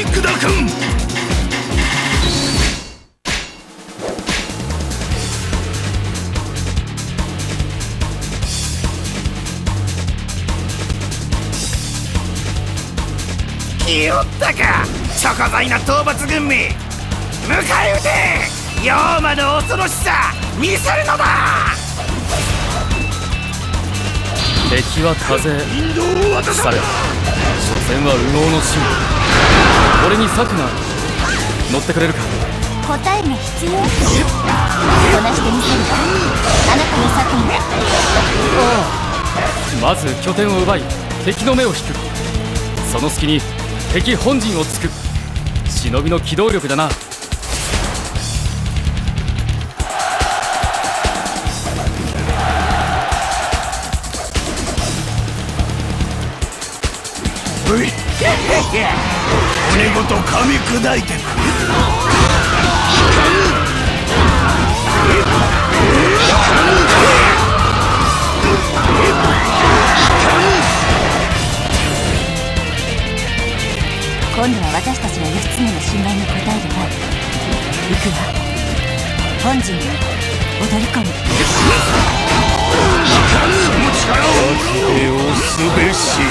ち砕かん。来よったか、チョコザイな討伐軍め。迎え撃て。妖魔の恐ろしさ見せるのだ。 敵は風、 引導を渡され。 所詮は右脳の進歩。俺に策がある。乗ってくれるか。 答えが必要。こなしてみせるわ。あなたの策に。 まず拠点を奪い敵の目を引く。その隙に敵本陣を突く。忍びの機動力だな。 おい、骨ごと噛み砕いてくれ。 今度は私たちが義経の信頼に応える番。行くわ。本陣に踊り込む。 その力を利用すべし。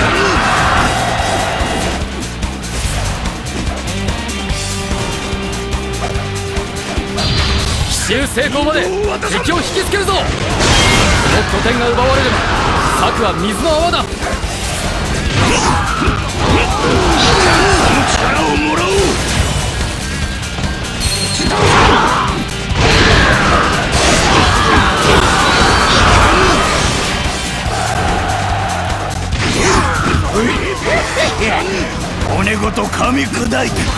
奇襲成功まで敵を引きつけるぞ。この拠点が奪われれば策は水の泡だ。 その力をもらおう。骨ごと噛み砕いてく。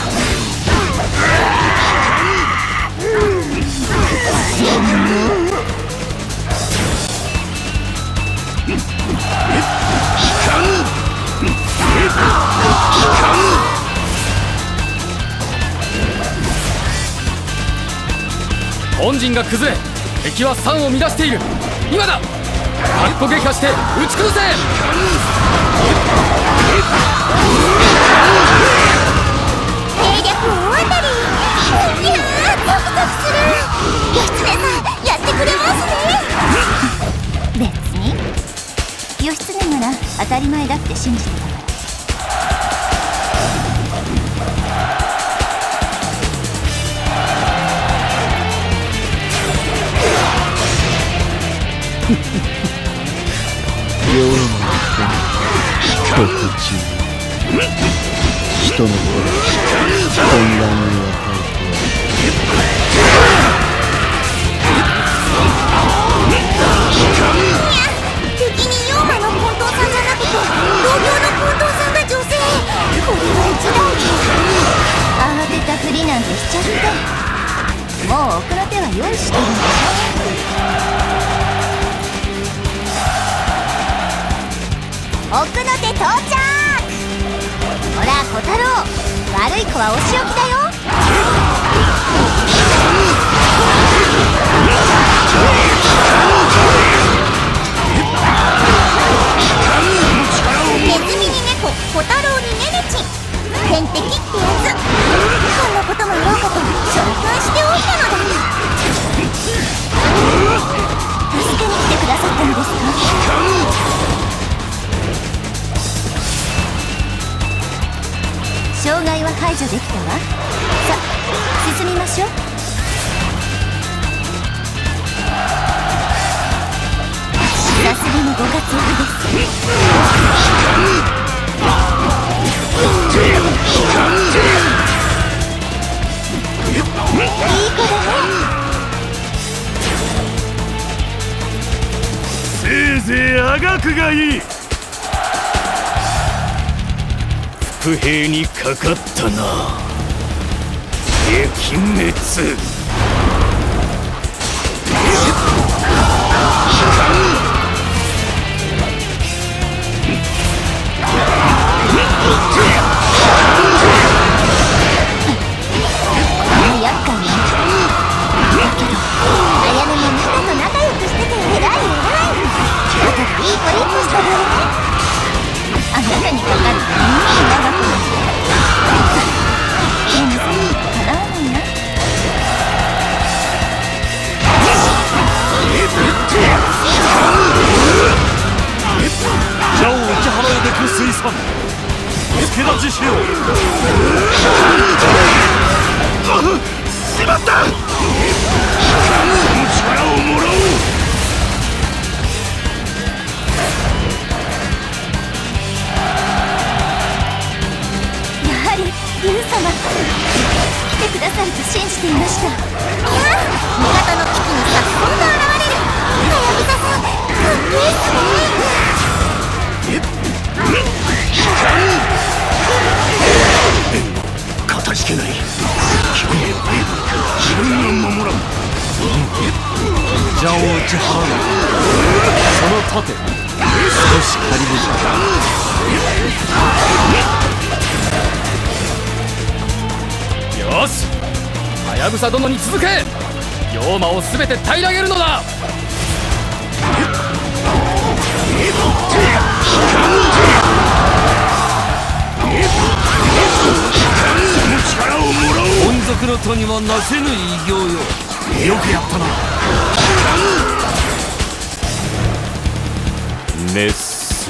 本陣が崩れ敵は山を乱している。今だ。発砲撃破して打ち崩せ。 兵略大当たり。いやー、ゾクゾクする。義経さんやってくれますね。別に義経なら当たり前だって信じてたから。 妖魔の手に一口人の声混乱には敵に妖魔の近藤さんじゃなくて同業の近藤さんが女性。これは一大事。慌てたふりなんてしちゃって。もう奥の手は用意してるんでしょ。奥の手到着。ほら小太郎、悪い子はお仕置きだよ。ネズミに猫、小太郎にネネチン。天敵ってやつ。こんなこともあろうかと召喚しておいたのだ。助けに来てくださったのですか。障害は排除できたわ。さあ進みましょう。さすがのご活躍です。いい子だね。 せいぜいあがくがいい。不平にかかったな。撃滅。 厄介ね。だけど綾音もみんなと仲良くしてて偉い偉い。だからいい子した分ね。あなたにかかるとみんなに長くなる。 持しよう。しまった。力をもらおう。 やはり竜様来てくださると信じていました。いや、味方の危機にさっそうと現れるはやぶささん、かっこいいっすね。 かたじけない。自分が守らん。 邪を打ち払う。その盾少し借りるじゃ。よし、はやぶさ殿に続け。妖魔を全て平らげるのだ。 力をもらおう。 本族の戸にはなせぬ偉業よ。 よくやったな。 メス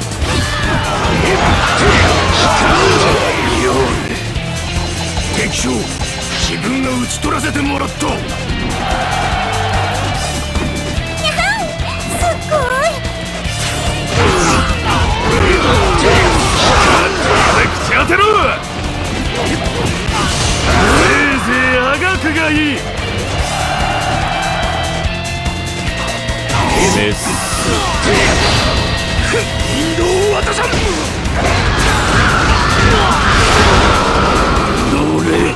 敵将、自分が討ち取らせてもらった。 すごい。 口当てろ。せいぜいあがくがいい。 メス引導を渡さん。どれ。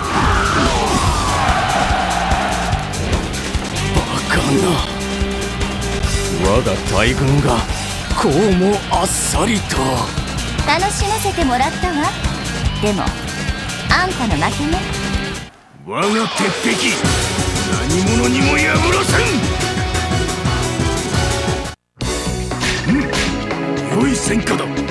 バカな。 我が大軍がこうもあっさりと。 楽しませてもらったわ。でもあんたの負けね。 我が鉄壁、何者にも破らせん。良い戦果だ。